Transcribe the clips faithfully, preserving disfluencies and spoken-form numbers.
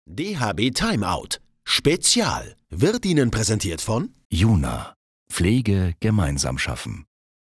D H B Timeout Spezial wird Ihnen präsentiert von Juna. Pflege gemeinsam schaffen.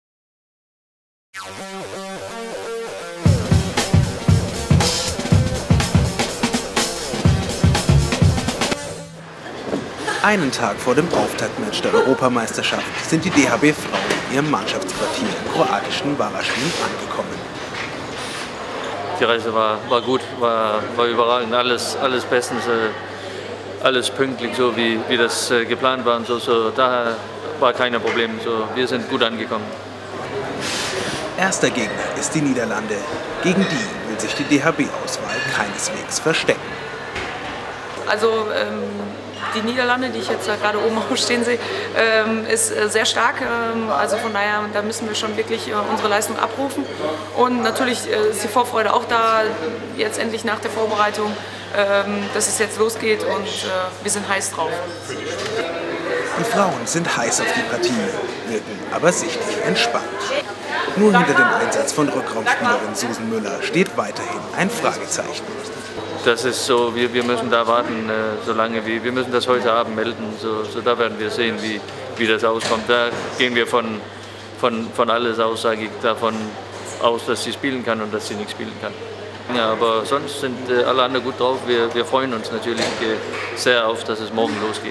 Einen Tag vor dem Auftaktmatch der Europameisterschaft sind die D H B-Frauen in ihrem Mannschaftsquartier im kroatischen Varaždin angekommen. Die Reise war, war gut, war, war überragend, alles, alles bestens, äh, alles pünktlich, so wie, wie das äh, geplant war. Und so, so, daher war kein Problem, so, wir sind gut angekommen. Erster Gegner ist die Niederlande. Gegen die will sich die D H B-Auswahl keineswegs verstecken. Also ähm, die Niederlande, die ich jetzt gerade oben aufstehen sehe, ähm, ist äh, sehr stark. Ähm, also von daher, da müssen wir schon wirklich äh, unsere Leistung abrufen. Und natürlich äh, ist die Vorfreude auch da, jetzt endlich nach der Vorbereitung, ähm, dass es jetzt losgeht und äh, wir sind heiß drauf. Die Frauen sind heiß auf die Partie, wirken aber sichtlich entspannt. Nur hinter dem Einsatz von Rückraumspielerin Susan Müller steht weiterhin ein Fragezeichen. Das ist so, wir, wir müssen da warten, äh, solange wie, wir müssen das heute Abend melden, so, so da werden wir sehen, wie, wie das auskommt. Da gehen wir von, von, von alles aus, sage ich, davon aus, dass sie spielen kann und dass sie nicht spielen kann. Ja, aber sonst sind äh, alle anderen gut drauf, wir, wir freuen uns natürlich äh, sehr auf, dass es morgen losgeht.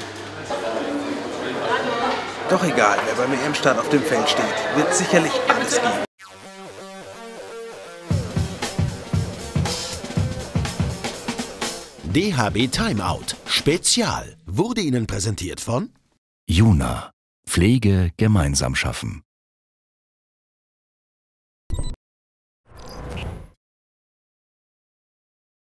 Doch egal, wer beim E M-Start auf dem Feld steht, wird sicherlich alles geben. D H B Timeout Spezial wurde Ihnen präsentiert von Juna. Pflege gemeinsam schaffen.